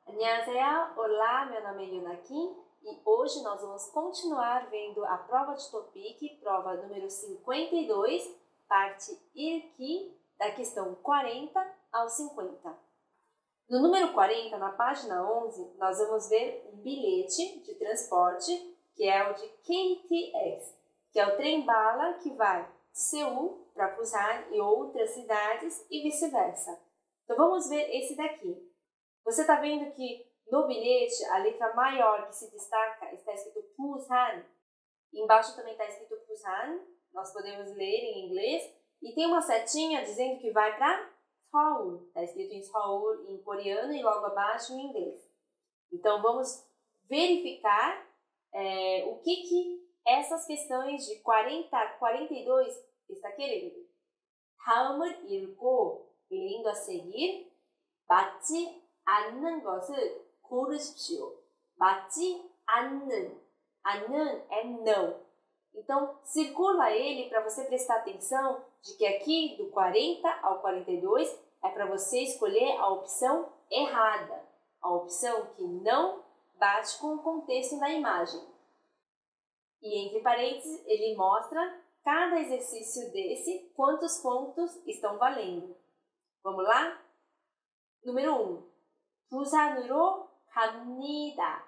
안녕하세요. Olá, meu nome é Yuna Kim e hoje nós vamos continuar vendo a prova de Topic, prova número 52, parte IRQ, da questão 40 ao 50. No número 40, na página 11, nós vamos ver um bilhete de transporte, que é o de KTX, que é o trem-bala que vai de Seul para Busan e outras cidades e vice-versa. Então vamos ver esse daqui. Você está vendo que no bilhete a letra maior que se destaca está escrito Busan. Embaixo também está escrito Busan, nós podemos ler em inglês. E tem uma setinha dizendo que vai para Seoul. Está escrito em Seoul em coreano e logo abaixo em inglês. Então vamos verificar o que essas questões de 40 a 42 está querendo. 다음을 읽고 lendo a seguir, 맞지 않는 것을 고르십시오. 맞지 않는 é não. Então, circula ele para você prestar atenção de que aqui do 40 ao 42 é para você escolher a opção errada, a opção que não bate com o contexto da imagem. E entre parênteses, ele mostra cada exercício desse, quantos pontos estão valendo. Vamos lá? Número 1. 부산으로 갑니다.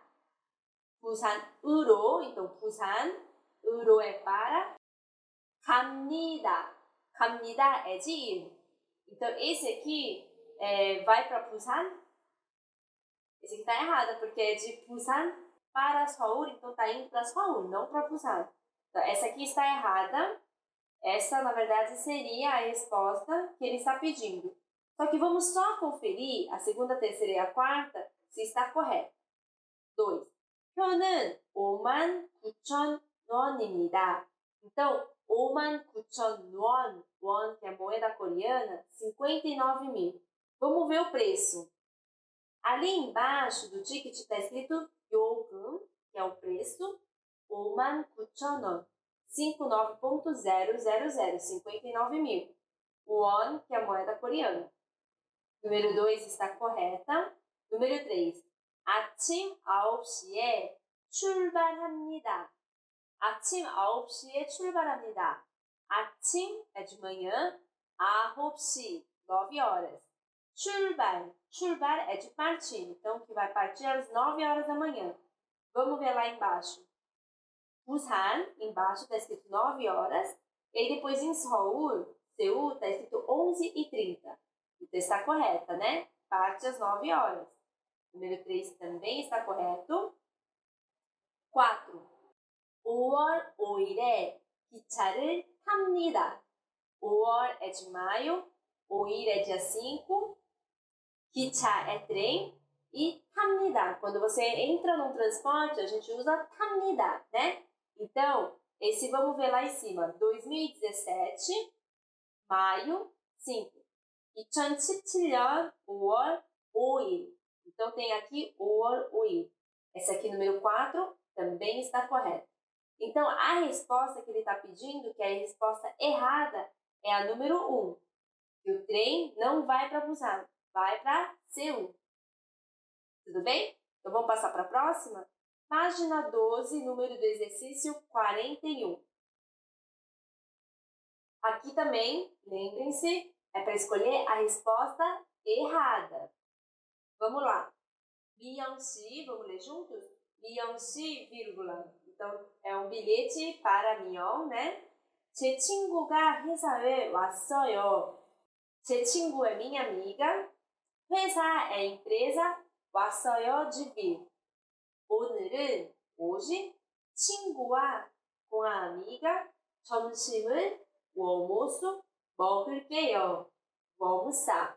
부산으로, então 부산으로 é para, 갑니다. 갑니다 é de ir. Então esse aqui vai para Busan. Esse aqui está errado, porque é de Busan para Seoul, então está indo para Seoul, não para Busan. Então essa aqui está errada. Essa, na verdade, seria a resposta que ele está pedindo. Só que vamos só conferir a segunda, terceira e a quarta se está correta. 2. 표는 59,000원입니다. Então, 59,000won, won que é a moeda coreana, 59.000. Vamos ver o preço. Ali embaixo do ticket está escrito 요금, que é o preço, 59,000won, 59.000, 59.000. Won, que é a moeda coreana. Número 2 está correta. Número 3. 아침 9시에 출발합니다. 아침 9시에 출발합니다. 아침 é de manhã, 9시, 9 horas. 출발 é de partir, então que vai partir às 9 horas da manhã. Vamos ver lá embaixo. Busan, embaixo está escrito 9 horas. E depois em Seul está escrito 11h30. Então está correta, né? Parte às 9 horas. Número 3 também está correto. 4. 5월 5일에 기차를 탑니다. 5월 é de maio, 5일 é dia 5, 기차 é trem e 탑니다. Quando você entra num transporte, a gente usa 탑니다, né? Então, esse vamos ver lá em cima. 2017, maio 5. 2017년 5월 5일. Então, tem aqui 5월 5일. Essa aqui, número 4, também está correta. Então, a resposta que ele está pedindo, que é a resposta errada, é a número 1. Que o trem não vai para Busan, vai para Seul. Tudo bem? Então, vamos passar para a próxima? Página 12, número do exercício 41. Aqui também, lembrem-se, é para escolher a resposta errada. Vamos lá. 미영씨, vamos ler juntos? 미영씨, vírgula. Então, é um bilhete para 미영, né? 제 친구가 회사에 왔어요. 제 친구 é minha amiga. 회사 é empresa. 왔어요 de vir. 오늘은 hoje 친구와 com a amiga 점심을 o almoço 먹을게요. Vamos almoçar.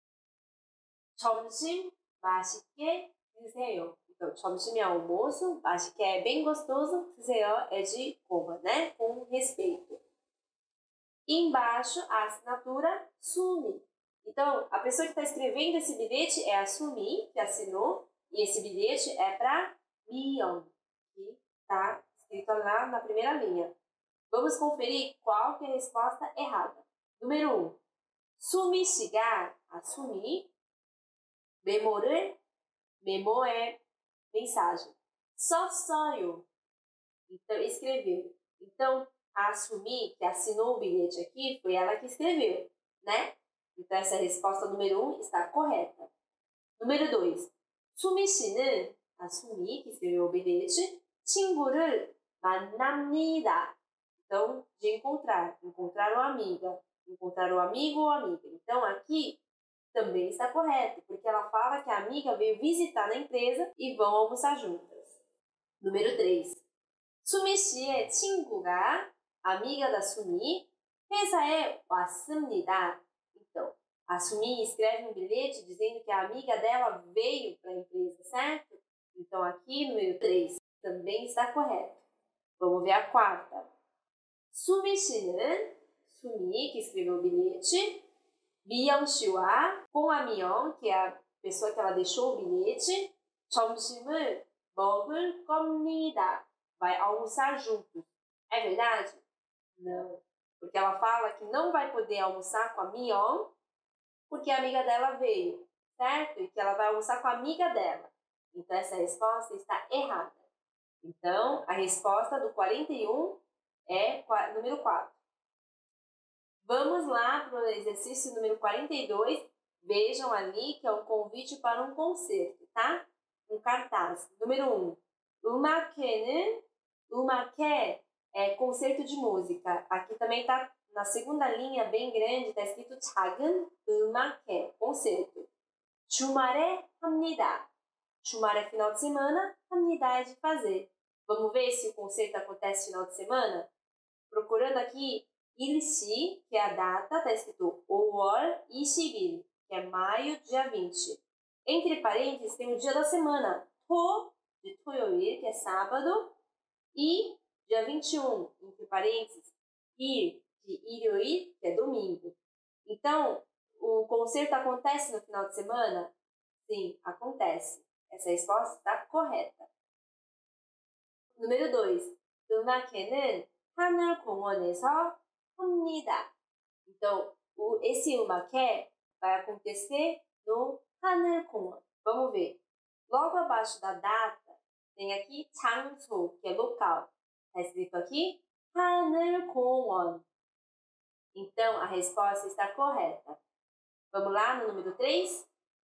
점심 맛있게 드세요. Então, 점심이 é almoço, 맛있게 é bem gostoso, 드세요 é de coma, né? Com respeito. Embaixo, a assinatura Sumi. Então, a pessoa que está escrevendo esse bilhete é a Sumi, que assinou, e esse bilhete é para Mion, que está escrito lá na primeira linha. Vamos conferir qual que é a resposta errada. Número 1. Sumi 씨가, a Sumi, 메모를 Memo é mensagem. 썼어요. Então, escreveu. Então, a Sumi, que assinou o bilhete aqui, foi ela que escreveu, né? Então, essa resposta número 1 está correta. Número 2. 수미 씨는, a Sumi, que escreveu o bilhete, 친구를 만납니다. Então, de encontrar. Encontrar uma amiga. Encontrar o amigo ou amiga. Então, aqui também está correto, porque ela fala que a amiga veio visitar na empresa e vão almoçar juntas. Número 3. 수미 씨의 친구가, amiga da Sumi, 회사에 왔습니다. Então, a Sumi escreve um bilhete dizendo que a amiga dela veio para a empresa, certo? Então, aqui, número 3, também está correto. Vamos ver a quarta. 수미 씨는, Sumi, que escreveu o bilhete, 미영 씨와, com a Mion, que é a pessoa que ela deixou o bilhete, 점심을 먹을 겁니다. Vai almoçar juntos. É verdade? Não. Porque ela fala que não vai poder almoçar com a Mion, porque a amiga dela veio, certo? E que ela vai almoçar com a amiga dela. Então, essa resposta está errada. Então, a resposta do 41 é número 4. Vamos lá para o exercício número 42. Vejam ali que é um convite para um concerto, tá? Um cartaz. Número 1. 음악회는, 음악회 é concerto de música. Aqui também tá na segunda linha, bem grande, está escrito 작은 음악회, concerto. 주말에 합니다. 주말에 final de semana, 합니다 é de fazer. Vamos ver se o concerto acontece final de semana? Procurando aqui, 일시, que é a data, está escrito 5월 20일, que é maio, dia 20. Entre parênteses, tem o dia da semana, 토, de 토요일, que é sábado, e dia 21, entre parênteses, 일, de 일요일, que é domingo. Então, o concerto acontece no final de semana? Sim, acontece. Essa resposta está correta. Número 2. 음악회는 하늘공원에서 합니다. Então, esse 음악회 vai acontecer no 하늘공원. Vamos ver. Logo abaixo da data, tem aqui 장소, que é local. Está escrito aqui 하늘공원. Então, a resposta está correta. Vamos lá no número 3.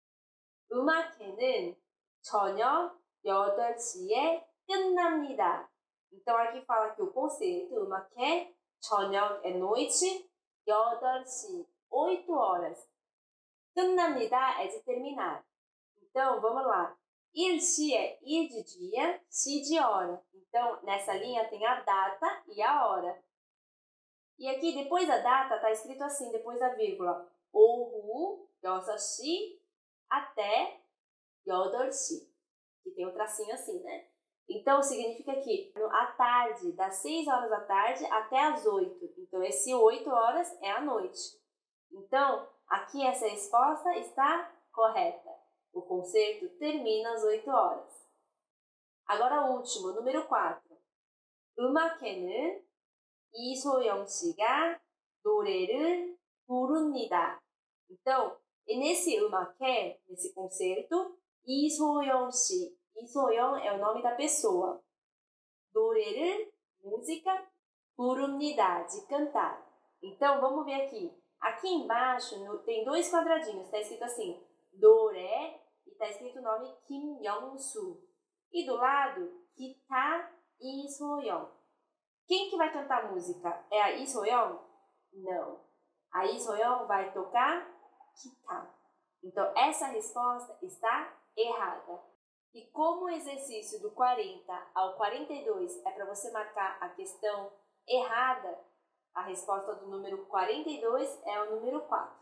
음악회는 저녁 8시에 끝납니다. Então, aqui fala que o conceito, 음악회, 저녁 é noite, 8시, 8 horas. 끝납니다 é de terminar. Então, vamos lá. 일시 é ir de dia, 시 de hora. Então, nessa linha tem a data e a hora. E aqui, depois da data, está escrito assim, depois da vírgula. 오후 6시 até 8시. Que tem um tracinho assim, né? Então, significa que à tarde, das 6 horas da tarde até as 8. Então, esse 8 horas é a noite. Então, aqui essa resposta está correta. O concerto termina às 8 horas. Agora, o último, número 4. 음악회는 이소영 씨가 노래를 부릅니다. Então, nesse 음악회, nesse concerto, 이소영 씨. 이소영 é o nome da pessoa. 노래를, música, 부릅니다, de cantar. Então, vamos ver aqui. Aqui embaixo tem 2 quadradinhos. Está escrito assim, 노래, e está escrito o nome 김영수. E do lado, 기타 이소영. Quem que vai cantar a música? É a 이소영? Não. A 이소영 vai tocar 기타. Então, essa resposta está errada. E como o exercício do 40 ao 42 é para você marcar a questão errada, a resposta do número 42 é o número 4.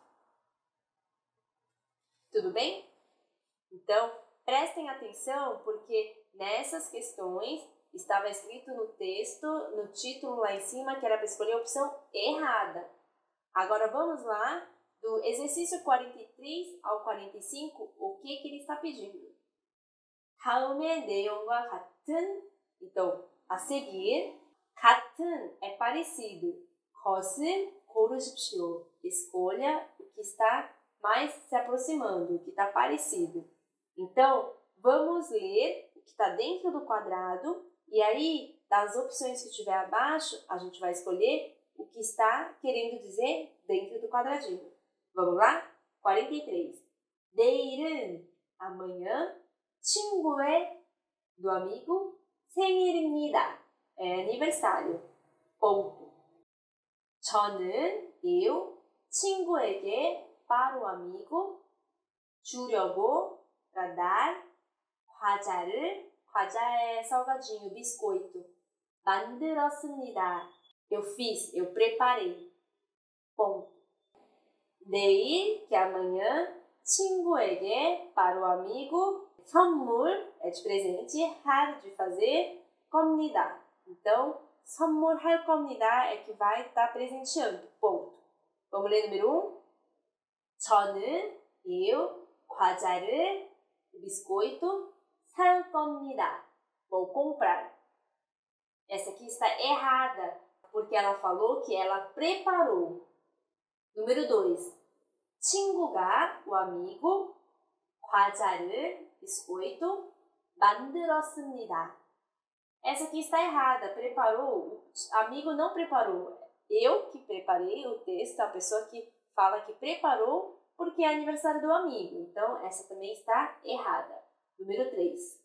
Tudo bem? Então, prestem atenção, porque nessas questões estava escrito no texto, no título lá em cima, que era para escolher a opção errada. Agora vamos lá, do exercício 43 ao 45, o que ele está pedindo? 다음의 내용과 같은, então, a seguir, 같은 é parecido, 것을 고르십시오. Escolha o que está mais se aproximando, o que está parecido. Então, vamos ler o que está dentro do quadrado e aí, das opções que tiver abaixo, a gente vai escolher o que está querendo dizer dentro do quadradinho. Vamos lá? 43. 내일은 amanhã 친구의 do amigo 생일입니다. É aniversário. Ponto. 저는 eu 친구에게 para o amigo 주려고 para dar 과자에 salgadinho, biscoito 만들었습니다. Eu fiz, eu preparei. Ponto. 내일, que é amanhã, 친구에게, para o amigo, 선물, é de presente, har, de fazer, 겁니다. Então, 선물할 겁니다 é que vai estar presenteando. Ponto. Vamos ler número 1? 저는, eu, 과자를, biscoito, 살 겁니다. Vou comprar. Essa aqui está errada, porque ela falou que ela preparou. Número 2. 친구가, o amigo, 과자를, biscoito, 만들었습니다. Essa aqui está errada. Preparou, o amigo não preparou. Eu que preparei o texto, a pessoa que fala que preparou porque é aniversário do amigo. Então, essa também está errada. Número 3.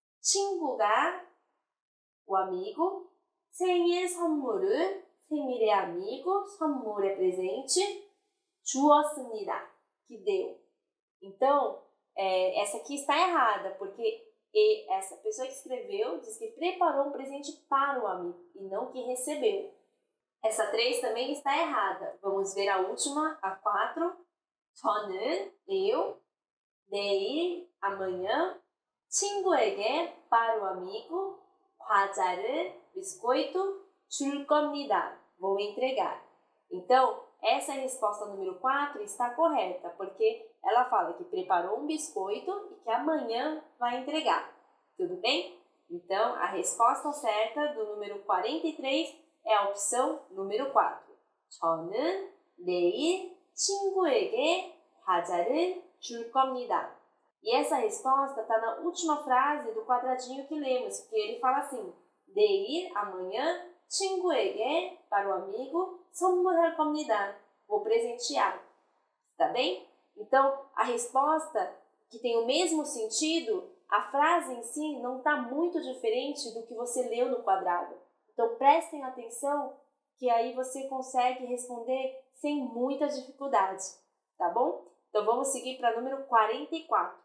친구가, o amigo, 생일 선물을, 생일의 amigo, 선물 é presente, 주었습니다, que deu. Então, essa aqui está errada, porque essa pessoa que escreveu diz que preparou um presente para o amigo e não que recebeu. Essa 3 também está errada. Vamos ver a última, a 4. 저는, eu, 내일, amanhã, 친구에게, para o amigo, 과자를, biscoito, 줄 겁니다. Vou entregar. Então, essa resposta número 4 está correta, porque ela fala que preparou um biscoito e que amanhã vai entregar. Tudo bem? Então, a resposta certa do número 43 é a opção número 4. 저는 내일 친구에게 과자를 줄 겁니다. E essa resposta está na última frase do quadradinho que lemos, que ele fala assim: 내일, amanhã, 친구에게, para o amigo, 선물할 겁니다. Vou presentear. Tá bem? Então, a resposta que tem o mesmo sentido, a frase em si não está muito diferente do que você leu no quadrado. Então, prestem atenção que aí você consegue responder sem muita dificuldade. Tá bom? Então, vamos seguir para número 44.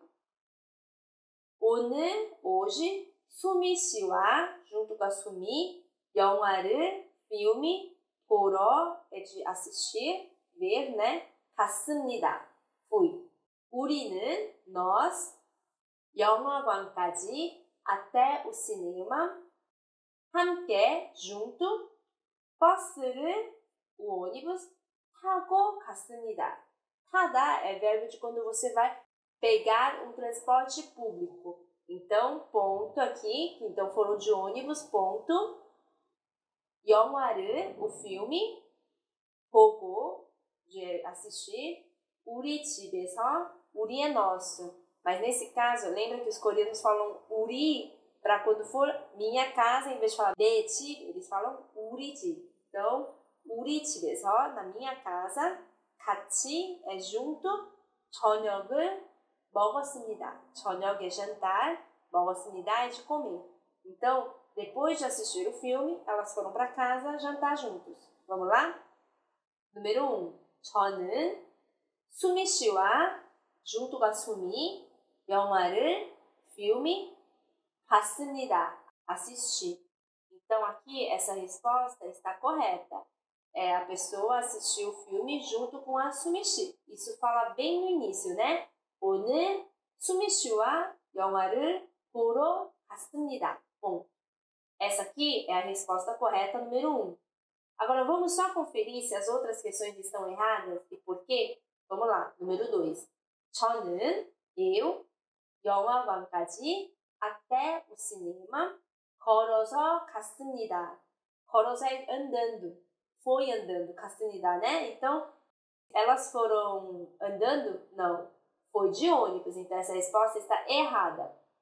오늘, hoje, 수미 씨와, junto com a Sumi, 영화를, filme, 보러, é de assistir, ver, né? 갔습니다. Fui. 우리는, nós, 영화관까지, até o cinema, 함께, junto, 버스를, o ônibus, 타고 갔습니다. 타다 é verbo de quando você vai pegar um transporte público. Então, ponto aqui, então foram de ônibus, ponto. 영화를, o filme, 보고, de assistir, 우리 집에서, 우리 é nosso. Mas nesse caso, lembra que os coreanos falam 우리 para quando for minha casa, em vez de falar 내 집, eles falam 우리 집. Então, 우리 집에서, na minha casa, 같이 é junto, 저녁을 먹었습니다. 저녁에 jantar, 먹었습니다 é de comer. Então, depois de assistir o filme, elas foram para casa jantar juntos. Vamos lá? Número 1. 저는 수미 씨와 junto com a Sumi, 영화를, filme, 봤습니다. Assisti. Então, aqui, essa resposta está correta. A pessoa assistiu o filme junto com a Sumi 씨. Isso fala bem no início, né? 오늘 수미 씨와 영화를 보러 갔습니다. Bom, essa aqui é a resposta correta número 1. Agora, vamos só conferir se as outras questões estão erradas e por quê? Vamos lá, número 2. 저는, eu, 영화관까지, até o cinema, 걸어서 갔습니다. 걸어서 é andando, foi andando, 갔습니다, né? Então, elas foram andando? Não, foi de ônibus, então essa resposta está errada.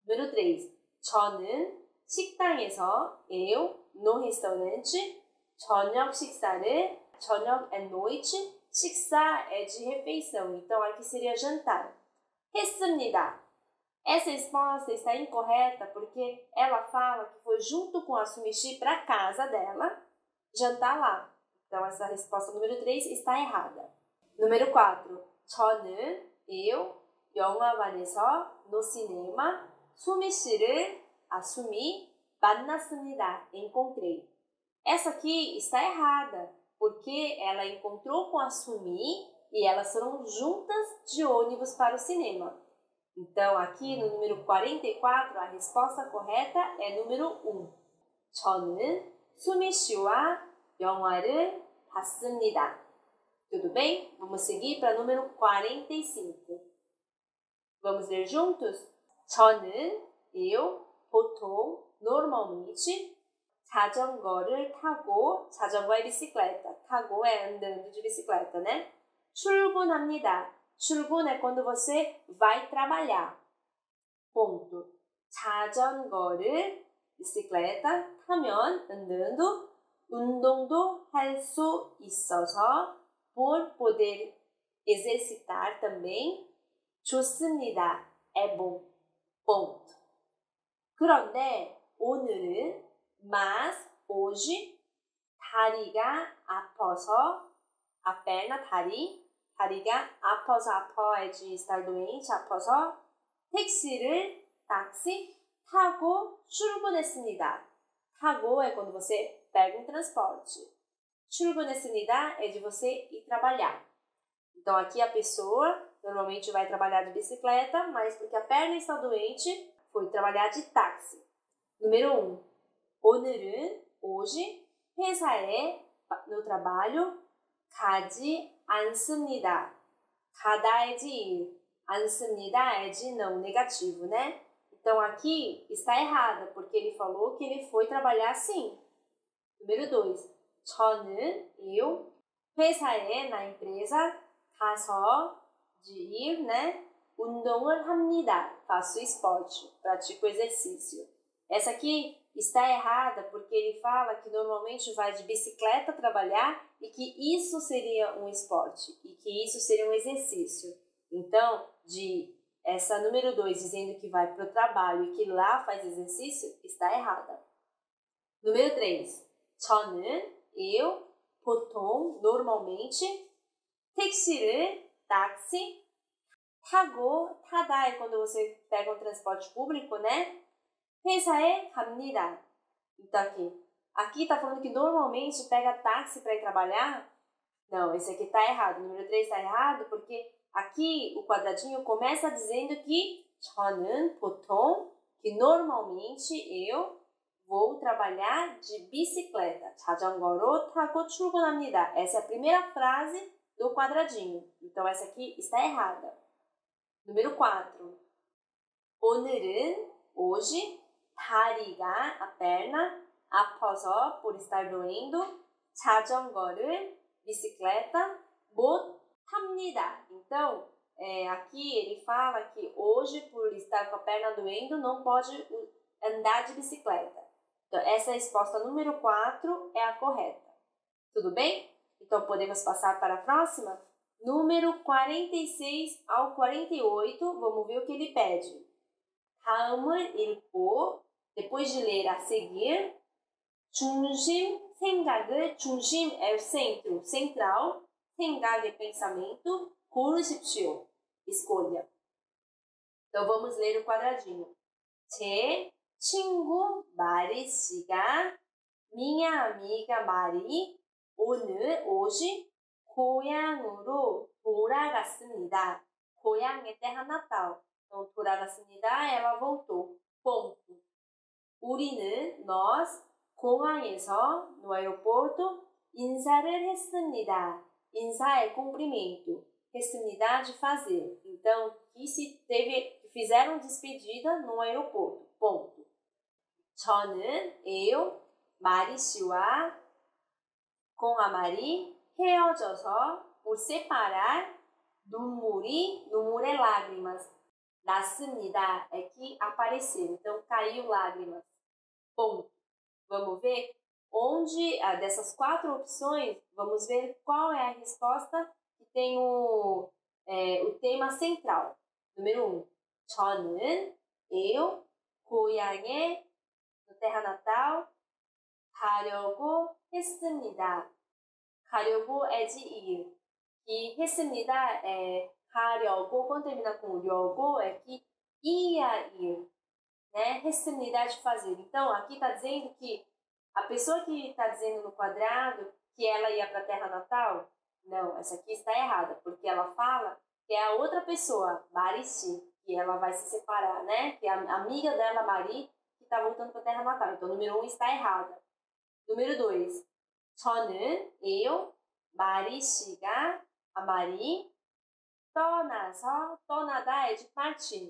Número 3. 저는 식당에서, eu, no restaurante, 저녁 é noite, 식사 é de refeição. Então, aqui seria jantar. 했습니다. Essa resposta está incorreta porque ela fala que foi junto com a Sumishi para casa dela jantar lá. Então, essa resposta número 3 está errada. Número 4. 저는, eu, 영화관에서, no cinema, 수미씨를, a Sumi, 만났습니다. Encontrei. Essa aqui está errada, porque ela encontrou com a Sumi e elas foram juntas de ônibus para o cinema. Então, aqui no número 44, a resposta correta é número 1. 저는 수미 씨와 영화를 봤습니다. Tudo bem? Vamos seguir para o número 45. Vamos ler juntos? 저는, eu, 보통, normalmente, 자전거를 타고, 자전거 é bicicleta, 타고 é andando de bicicleta, né? 출근합니다. 출근 é quando você vai trabalhar. Ponto. 자전거를, bicicleta, 타면, andando, 운동도 할 수 있어서, por poder exercitar também, 좋습니다. é bom. Ponto. 그런데 오늘은, mas, hoje, 다리가 아파서, a perna, 다리가 아파서, 아파 é de estar doente, 아파서, táxi, 타고 출근했습니다. 타고 é quando você pega um transporte. 출근했습니다 é de você ir trabalhar. Então, aqui a pessoa normalmente vai trabalhar de bicicleta, mas porque a perna está doente, foi trabalhar de táxi. Número 1. 오늘은, hoje, 회사에, no trabalho, 가지 않습니다. 가다 é de ir. 않습니다 é de não, negativo, né? Então, aqui está errada, porque ele falou que ele foi trabalhar sim. Número 2. 저는, eu, 회사에, na empresa, 가서, de ir, né? 운동을 합니다. Faço esporte, pratico exercício. Essa aqui está errada porque ele fala que normalmente vai de bicicleta trabalhar e que isso seria um esporte e que isso seria um exercício. Então, essa número 2 dizendo que vai para o trabalho e que lá faz exercício, está errada. Número 3. 저는, eu, 보통, normalmente, táxi, 타고, 타다 é quando você pega um transporte público, né? 회사에 갑니다. Então aqui está falando que normalmente pega táxi para ir trabalhar. Não, esse aqui está errado. O número 3 está errado porque aqui o quadradinho começa dizendo que 저는, 보통, que normalmente eu vou trabalhar de bicicleta. 자전거로 타고 출근합니다. Essa é a primeira frase do quadradinho. Então essa aqui está errada. Número 4. 오늘은, hoje, 다리가, a perna, 아파서, por estar doendo, 자전거를, bicicleta, 못 탑니다. Então, aqui ele fala que hoje, por estar com a perna doendo, não pode andar de bicicleta. Então, essa resposta número 4 é a correta. Tudo bem? Então, podemos passar para a próxima? Número 46 ao 48, vamos ver o que ele pede. 다음을 읽고, depois de ler a seguir, 중심 é o centro, central, 생각 é pensamento, 고르십시오, escolha. Então, vamos ler o quadradinho. 제 친구 마리 씨가, minha amiga Mari, hoje, 고향으로 돌아갔습니다. 고향 é terra natal. Então, 돌아갔습니다, ela voltou. Ponto. 우리는, nós, 공항에서, no aeroporto, 인사를 했습니다. 인사 é cumprimento. 했습니다 de fazer. Então, fizeram despedida no aeroporto. Ponto. 저는, eu, 마리 씨와, com a Mari, 헤어져서, por separar, 눈물 é lágrimas. nascimento é que apareceu. Então, caiu lágrimas. Ponto. Vamos ver onde, dessas 4 opções, vamos ver qual é a resposta que tem o tema central. Número 1. 저는, eu, 고향에, no terra natal, 가려고 했습니다. 가려고 é de ir. E 했습니다 é 가려고, quando termina com 려고, é que ia ir. Né? 했습니다 de fazer. Então, aqui está dizendo que a pessoa que está dizendo no quadrado que ela ia para a terra natal, não, essa aqui está errada, porque ela fala que é a outra pessoa, Marici, que ela vai se separar, né? Que é a amiga dela, Mari, que está voltando para a terra natal. Então, número 1 está errada. Número 2, 저는, eu, Mari씨가, a Mari, 떠나서, 떠나다 é de partir.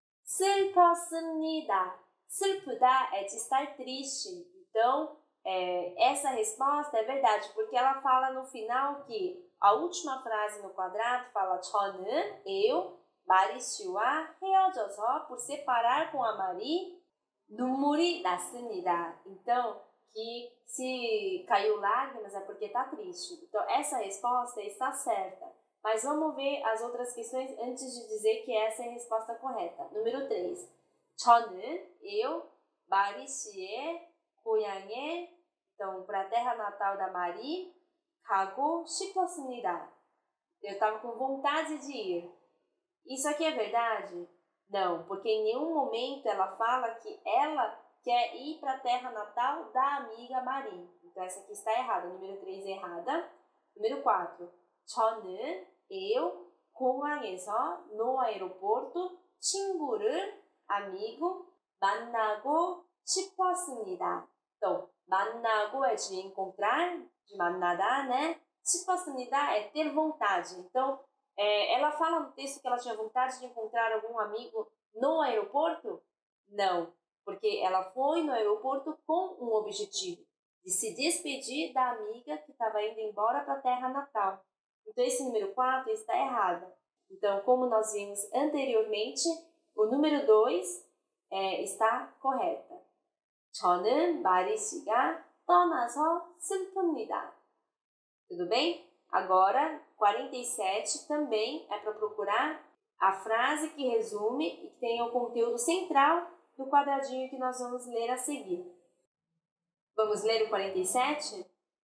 슬펐습니다. 슬프다 é de estar triste. Então, essa resposta é verdade, porque ela fala no final que a última frase no quadrado fala 저는, eu, 마리씨와 헤어져서, por separar com a Mari, 눈물이 났습니다. Então, que se caiu lágrimas é porque está triste. Então, essa resposta está certa. Mas vamos ver as outras questões antes de dizer que essa é a resposta correta. Número 3. 저는, eu, 마리 씨의 고향에, então, para a terra natal da Mari, 가고 싶었습니다. Eu estava com vontade de ir. Isso aqui é verdade? Não, porque em nenhum momento ela fala que ela quer ir para a terra natal da amiga Mari. Então, essa aqui está errada. Número 3 errada. Número 4. 저는, eu, 공항에서, no aeroporto, 친구를, amigo, 만나고 싶었습니다. Então, 만나고 é de encontrar, de 만나다, né? 싶었습니다 é ter vontade. Então, ela fala no texto que ela tinha vontade de encontrar algum amigo no aeroporto? Não, porque ela foi no aeroporto com um objetivo, de se despedir da amiga que estava indo embora para a terra natal. Então, esse número 4 está errado. Então, como nós vimos anteriormente, o número 2 está correta. 저는 마리 씨가 떠나서 슬픕니다. Tudo bem? Agora, 47 também é para procurar a frase que resume e que tem o conteúdo central do quadradinho que nós vamos ler a seguir. Vamos ler o 47?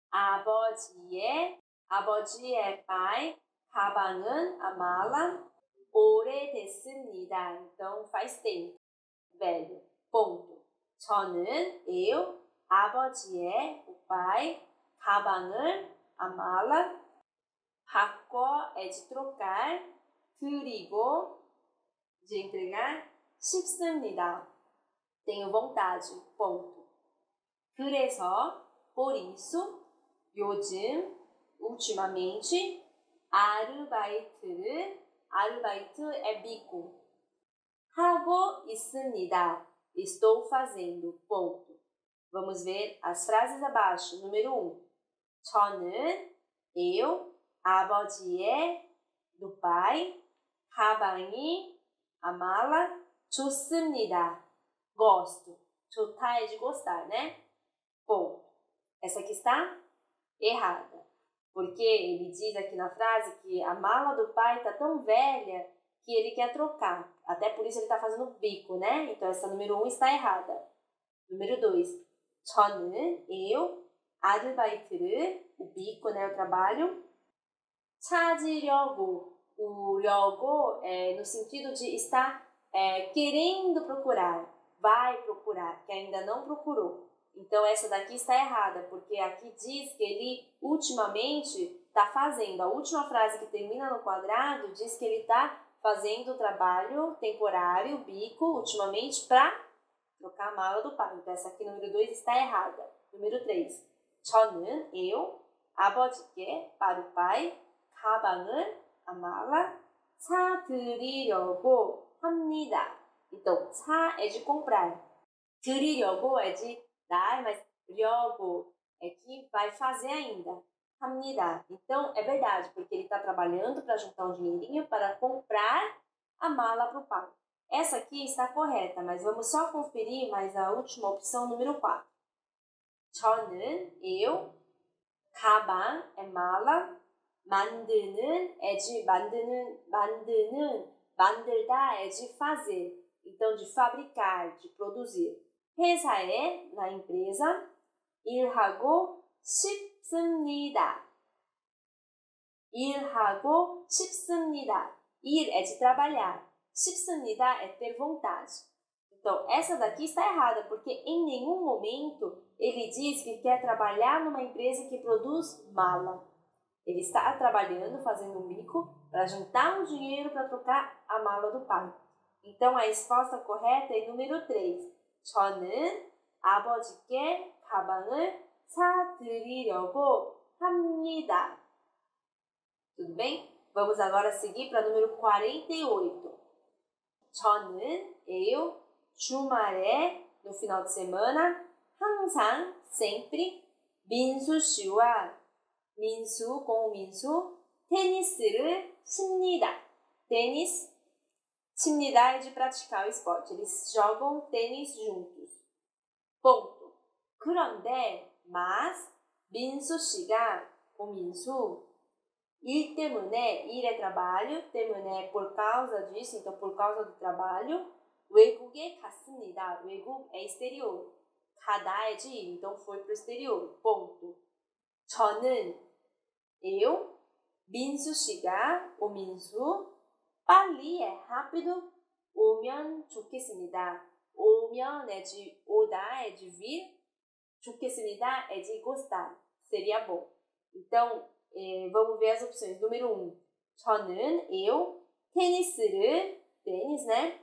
아버지 é pai, 가방은 a mala, 오래됐습니다. Então, faz tempo, velho, ponto. 저는, eu, 아버지의, o pai, 가방을, a mala, 바꿔 é de trocar, 드리고, de entregar, 싶습니다. Tenho vontade, ponto. 그래서, por isso, 요즘, ultimamente, 아르바이트 é bico. 하고 있습니다. Estou fazendo, ponto. Vamos ver as frases abaixo. Número 1. 저는, eu, 아버지의, do pai, 가방이, a mala, 좋습니다. Gosto. 좋다 é de gostar, né? Ponto. Essa aqui está errada. Porque ele diz aqui na frase que a mala do pai está tão velha que ele quer trocar. Até por isso ele está fazendo bico, né? Então, essa número 1 está errada. Número 2. 저는, eu, 아르바이트를, o bico, né? O trabalho. 찾으려고. O 려고 é no sentido de estar querendo procurar. Vai procurar, que ainda não procurou. Então, essa daqui está errada, porque aqui diz que ele, ultimamente, está fazendo. A última frase que termina no quadrado diz que ele está fazendo o trabalho temporário, bico, ultimamente, para trocar a mala do pai. Então, essa aqui, número 2, está errada. Número 3. 저는, eu, 아버지께, para o pai, 가방을, a mala, 사드리려고 합니다. Então, 사 é de comprar. 드리려고 é de dar, mas 려고 é que vai fazer ainda. 합니다. Então, é verdade, porque ele está trabalhando para juntar um dinheirinho para comprar a mala para o pai. essa aqui está correta, mas vamos só conferir mais a última opção, número 4. 저는, eu, 가방 é mala, 만드는 é de 만들다 é de fazer, então de fabricar, de produzir. 회사에, na empresa, 일하고 싶습니다. 일하고 싶습니다. Ir é de trabalhar. 싶습니다 é ter vontade. Então, essa daqui está errada, porque em nenhum momento ele diz que quer trabalhar numa empresa que produz mala. Ele está trabalhando, fazendo um bico, para juntar um dinheiro para trocar a mala do pai. Então, a resposta correta é número 3. 저는 아버지께 가방을 사드리려고 합니다. Tudo bem? Vamos agora seguir para o número 48. 저는, eu, 주말에, no final de semana, 항상, sempre, 민수 씨와, 민수, com o 민수, 테니스를 칩니다. Tênis, 칩니다 é de praticar o esporte. Eles jogam tênis juntos. Ponto. 그런데, mas, 민수 씨가, o 민수, 일 때문에, 일 é trabalho, 때문에 por causa disso, então por causa do trabalho, 외국에 갔습니다. 외국 é exterior. 가다 é de ir, então foi para o exterior. Ponto. 저는, eu, 민수 씨가, o 민수, 빨리 é rápido, 오면 좋겠습니다. 오면 é de 오다, é de vir, 좋겠습니다 é de gostar, seria bom. Então, vamos ver as opções. Número 1. 저는, eu, 테니스를, tênis, né?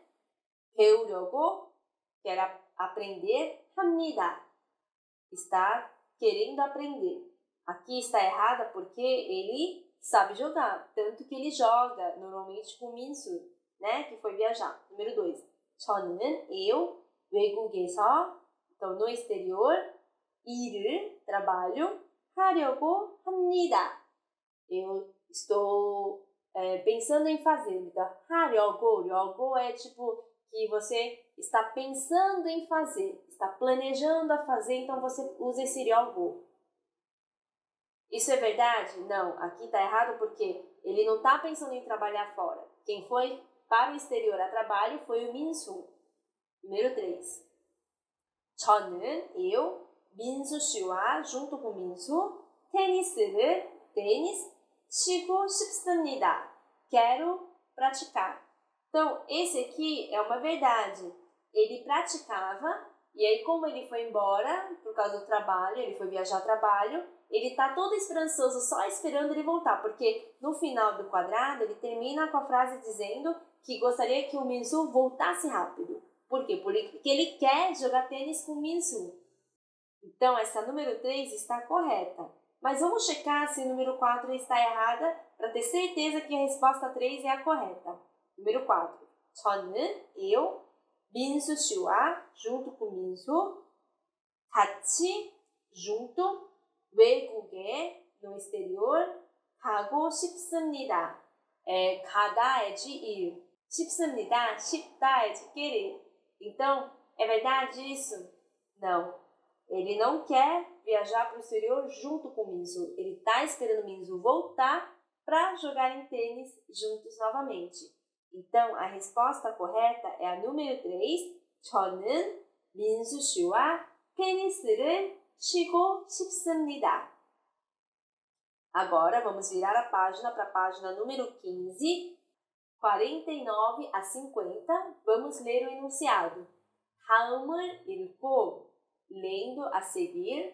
배우려고, quer aprender, 합니다. Está querendo aprender. Aqui está errada porque ele sabe jogar. Tanto que ele joga, normalmente com 민수, né? Que foi viajar. Número 2. 저는, eu, 외국에서, então no exterior, 일을, trabalho, 하려고 합니다. Eu estou pensando em fazer. Então, 하려고 é tipo que você está pensando em fazer, está planejando a fazer, então você usa esse 려고. Isso é verdade? Não, aqui está errado porque ele não está pensando em trabalhar fora. Quem foi para o exterior a trabalho foi o 민수. Número 3. 저는, eu, 민수 씨와, junto com 민수, 테니스를, tênis, 치고 싶습니다. Quero praticar. Então, esse aqui é uma verdade. Ele praticava, e aí como ele foi embora, por causa do trabalho, ele foi viajar a trabalho, ele está todo esperançoso, só esperando ele voltar, porque no final do quadrado, ele termina com a frase dizendo que gostaria que o 민수 voltasse rápido. Por quê? Porque ele quer jogar tênis com o 민수. Então, essa número 3 está correta. Mas vamos checar se o número 4 está errada para ter certeza que a resposta 3 é a correta. Número 4. 저는, eu, 민수 씨와, junto com 민수, 같이, junto, 외국에, no exterior, 가고 싶습니다. 가다 é de ir. 싶습니다, 싶다 é de querer. Então, é verdade isso? Não. Ele não quer viajar para o exterior junto com o 민수. Ele está esperando o 민수 voltar para jogarem tênis juntos novamente. Então, a resposta correta é a número 3. 저는 민수 씨와 테니스를 치고 싶습니다. Agora, vamos virar a página para a página número 15, 49 a 50. Vamos ler o enunciado. 다음을 읽고 lendo a seguir,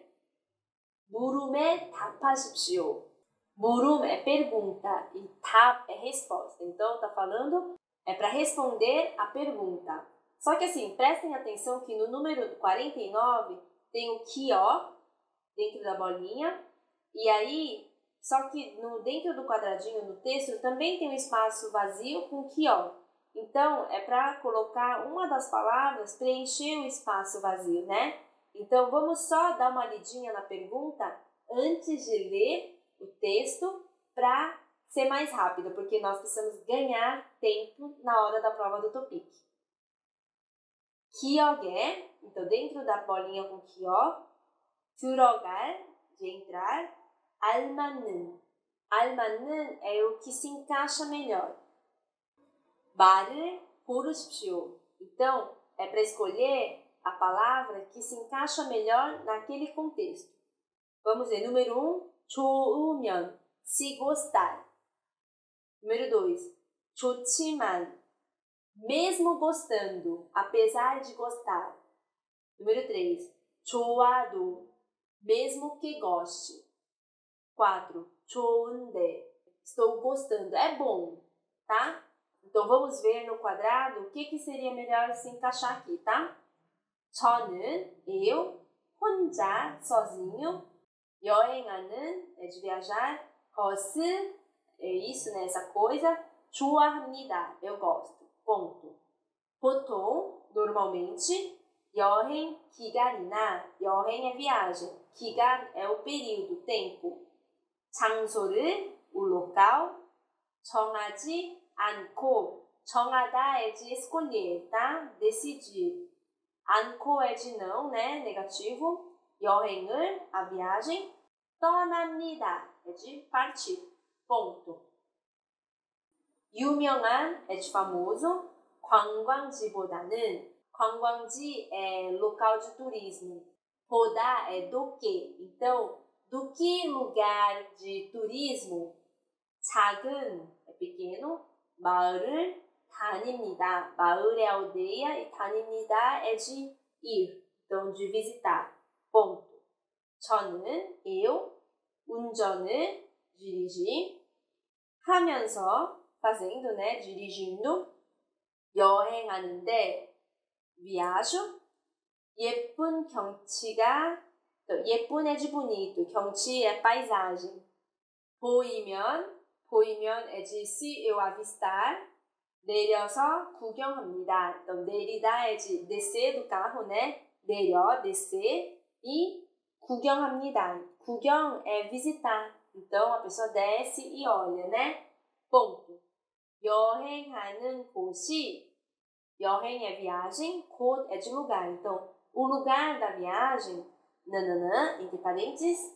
물음에 답하십시오. 물음 é pergunta e 답 é resposta. Então, tá falando, é para responder a pergunta. Só que assim, prestem atenção que no número 49 tem o 기억 dentro da bolinha. E aí, só que dentro do quadradinho no texto também tem um espaço vazio com 기억. Então, é para colocar uma das palavras, preencher o espaço vazio, né? Então, vamos só dar uma lidinha na pergunta antes de ler o texto para ser mais rápido, porque nós precisamos ganhar tempo na hora da prova do TOPIK. 기억에, então dentro da bolinha com 기억, 들어갈, de entrar, 알맞는. 알맞는 é o que se encaixa melhor. 말을 고르십시오. Então, é para escolher a palavra que se encaixa melhor naquele contexto. Vamos ver, número 1, 좋으면, se gostar. Número 2, 좋지만, mesmo gostando, apesar de gostar. Número 3, 좋아도, mesmo que goste. 4, 좋은데, estou gostando, é bom, tá? Então vamos ver no quadrado o que seria melhor se encaixar aqui, tá? 저는, eu, 혼자, sozinho, 여행하는, é de viajar, 것을, é isso, né, essa coisa, 좋아합니다, eu gosto, ponto. 보통, normalmente, 여행 기간이나, 여행 é viagem, 기간 é o período, tempo. 장소를, o local, 정하지 않고, 정하다 é de escolher, tá? Decidir. 않고 é de não, né? Negativo. 여행을, a viagem. 떠납니다 é de partir. Ponto. 유명한 é de famoso. 관광지보다는, 관광지 é local de turismo. 보다 é do que. Então, do que lugar de turismo? 작은 é pequeno. 마을을 다닙니다. 마을 é aldeia e 다닙니다 é de ir, então de visitar. Ponto. 저는, eu, 운전을, dirigir, 하면서, fazendo, né, dirigindo, 여행하는데, viajo, 예쁜 경치가, 예쁜 é de bonito, 경치 é paisagem. 보이면 é de se eu avistar, 내려서 구경합니다. Então, 내리다 é de descer do carro, né? 내려, descer, e 구경합니다. 구경 é visitar. Então, a pessoa desce e olha, né? Ponto. 여행하는 곳이, 여행 é viagem, 곳 é de lugar. Então, o lugar da viagem, nananã, entre parênteses,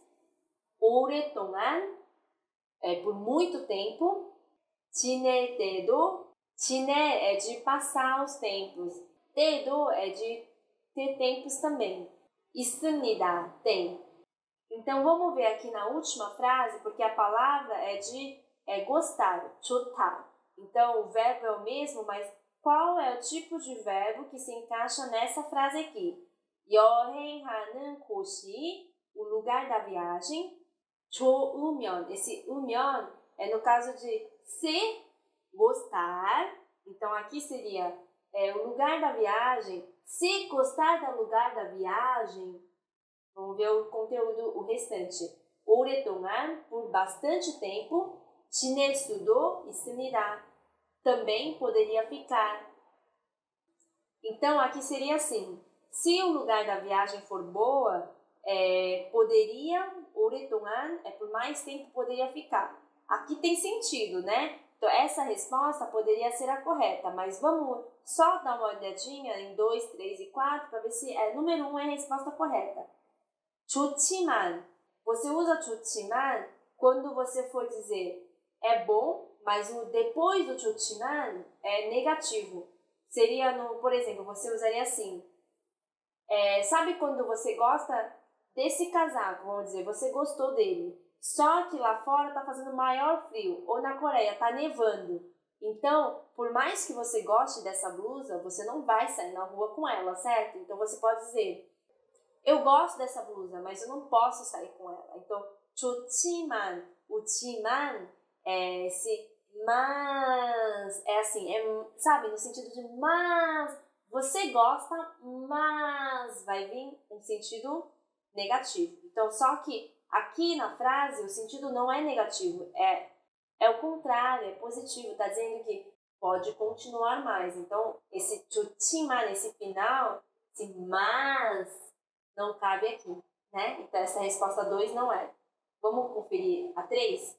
오랫동안, é por muito tempo, 지낼 때도, 지낼 é de passar os tempos, 때도 é de ter tempos também, 있습니다, tem. Então, vamos ver aqui na última frase, porque a palavra é gostar, 좋다. Então, o verbo é o mesmo, mas qual é o tipo de verbo que se encaixa nessa frase aqui? 여행하는 곳이, o lugar da viagem, 좋으면, esse 으면 é no caso de se gostar, então aqui seria o lugar da viagem, se gostar do lugar da viagem, vamos ver o conteúdo, o restante. 오랫동안, por bastante tempo, 지낼 수도 있습니다. Também poderia ficar. Então aqui seria assim, se o lugar da viagem for boa, poderia, 오랫동안, por mais tempo poderia ficar. Aqui tem sentido, né? Então, essa resposta poderia ser a correta, mas vamos só dar uma olhadinha em 2, 3 e 4 para ver se número 1 é a resposta correta. 좋지만, você usa 좋지만 quando você for dizer é bom, mas o depois do 좋지만 é negativo. Seria, por exemplo, você usaria assim, sabe quando você gosta desse casaco, vamos dizer, você gostou dele, só que lá fora está fazendo maior frio, ou na Coreia está nevando. Então, por mais que você goste dessa blusa, você não vai sair na rua com ela, certo? Então, você pode dizer, eu gosto dessa blusa, mas eu não posso sair com ela. Então, 좋지만, o 지만 é esse mas, é assim, sabe, no sentido de mas, você gosta, mas vai vir um sentido negativo. Então, só que aqui na frase o sentido não é negativo, é o contrário, é positivo, está dizendo que pode continuar mais. Então, esse 좋지만, esse final, esse mas, não cabe aqui, né? Então, essa resposta 2 não é. Vamos conferir a 3?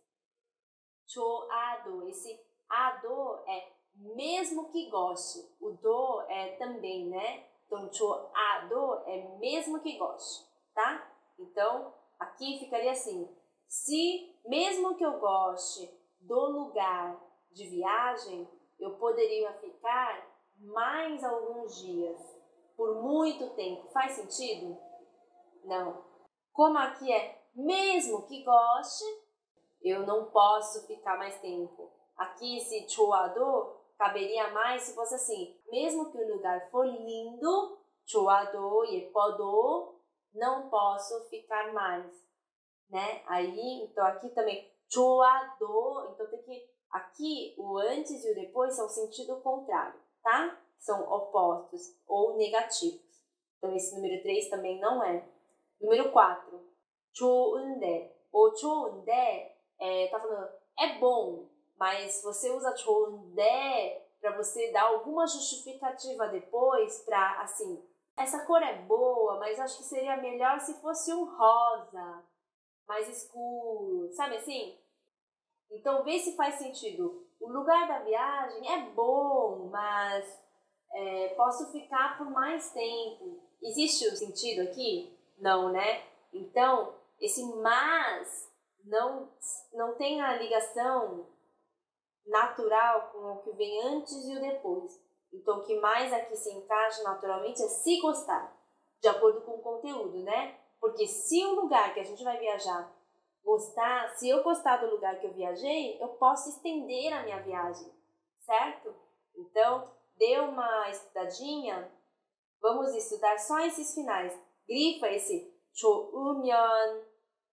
좋아도, esse ado é mesmo que goste, o do é também, né? Então, 좋아도 é mesmo que goste, tá? Então, aqui ficaria assim. Se mesmo que eu goste do lugar de viagem, eu poderia ficar mais alguns dias, por muito tempo. Faz sentido? Não. Como aqui é mesmo que goste, eu não posso ficar mais tempo. Aqui esse 좋아도 caberia mais se fosse assim, mesmo que o lugar for lindo, 좋아도, 예뻐도, não posso ficar mais, né? Aí, então aqui também, 좋아도, então tem que, aqui o antes e o depois são sentido contrário, tá? São opostos ou negativos. Então esse número 3 também não é. Número 4, 좋은데. O 좋은데 tá falando, é bom, mas você usa 좋은데 para você dar alguma justificativa depois para, assim, essa cor é boa, mas acho que seria melhor se fosse um rosa, mais escuro, sabe assim? Então, vê se faz sentido. O lugar da viagem é bom, mas posso ficar por mais tempo. Existe o sentido aqui? Não, né? Então, esse mas não tem a ligação natural com o que vem antes e o depois. Então, o que mais aqui se encaixa naturalmente é se gostar, de acordo com o conteúdo, né? Porque se o lugar que a gente vai viajar gostar, se eu gostar do lugar que eu viajei, eu posso estender a minha viagem, certo? Então, dê uma estudadinha, vamos estudar só esses finais. Grifa esse 좋으면,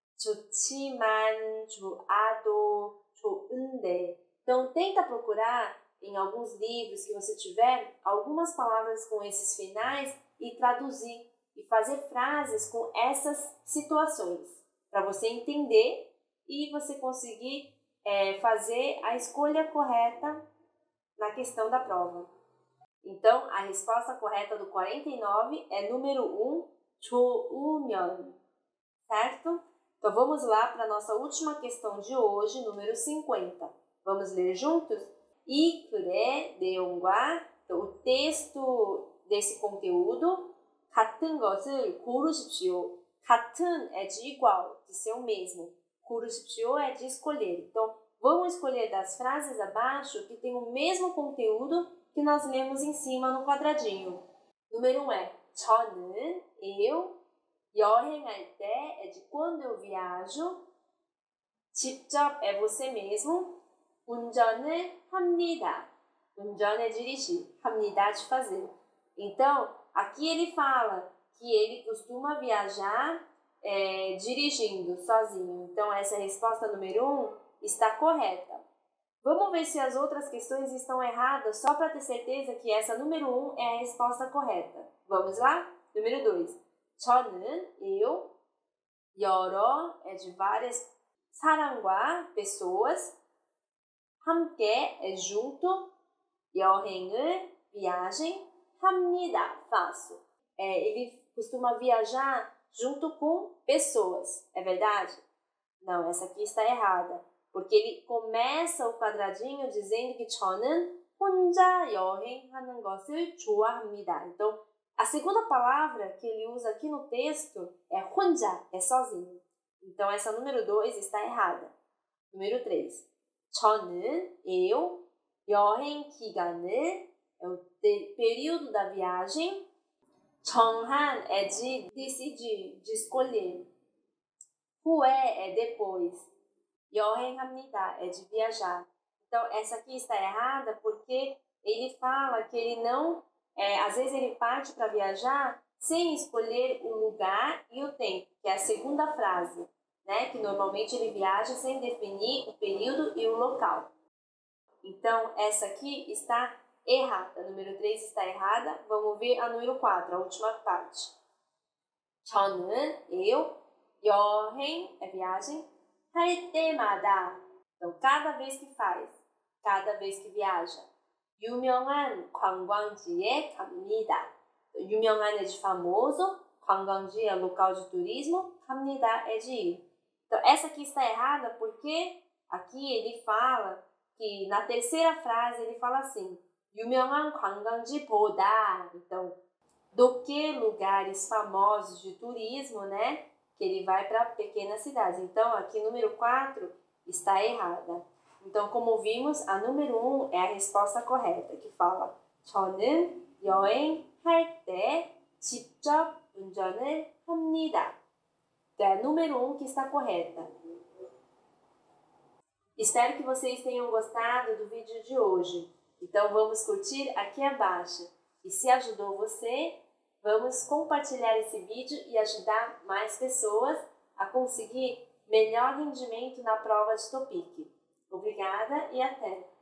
좋지만, 좋아도, 좋은데. Então, tenta procurar em alguns livros que você tiver algumas palavras com esses finais e traduzir e fazer frases com essas situações para você entender e você conseguir fazer a escolha correta na questão da prova. Então, a resposta correta do 49 é número 1, 좋으면, certo? Então, vamos lá para a nossa última questão de hoje, número 50. Vamos ler juntos? 이 글의 내용과 o texto desse conteúdo 같은 것을 고르십시오. 같은 é de igual, de ser o mesmo. 고르십시오 é de escolher. Então, vamos escolher das frases abaixo que tem o mesmo conteúdo que nós lemos em cima no quadradinho. Número 1 é 저는, eu. 여행할 때 é de quando eu viajo. 직접 é você mesmo. 운전을 합니다. 운전 é dirigir, 합니다 de fazer. Então, aqui ele fala que ele costuma viajar dirigindo sozinho. Então, essa resposta número 1 está correta. Vamos ver se as outras questões estão erradas, só para ter certeza que essa número 1 é a resposta correta. Vamos lá? Número 2. 저는, eu. 여러 é de várias. 사람과, pessoas. 함께 é junto. 여행을, viagem. 합니다, faço. Ele costuma viajar junto com pessoas. É verdade? Não, essa aqui está errada. Porque ele começa o quadradinho dizendo que 저는 혼자 여행하는 것을 좋아합니다. Então, a segunda palavra que ele usa aqui no texto é 혼자, é sozinho. Então, essa número 2 está errada. Número 3. 저는, eu. 여행 기간을, é o período da viagem. 정한 é de decidir, de escolher. 후에 é depois. 여행합니다 é de viajar. Então, essa aqui está errada porque ele fala que ele não... às vezes ele parte para viajar sem escolher o lugar e o tempo, que é a segunda frase, né? Que normalmente ele viaja sem definir o período e o local. Então, essa aqui está errada. A número 3 está errada. Vamos ver a número 4, a última parte. 저는, eu. 여행 é viagem. 할 때마다. Então, cada vez que faz. Cada vez que viaja. 유명한 관광지에 갑니다. 유명한 é de famoso. 관광지 é local de turismo. 갑니다 é de ir. Então, essa aqui está errada porque aqui ele fala que na terceira frase ele fala assim, 유명한 관광지보다. Então, do que lugares famosos de turismo, né? Que ele vai para pequenas cidades. Então, aqui número 4 está errada. Então, como vimos, a número 1 é a resposta correta, que fala 저는 여행할 때 직접 운전을 합니다. Então, é a número 1 que está correta. Espero que vocês tenham gostado do vídeo de hoje. Então, vamos curtir aqui abaixo. E se ajudou você, vamos compartilhar esse vídeo e ajudar mais pessoas a conseguir melhor rendimento na prova de TOPIK. Obrigada e até!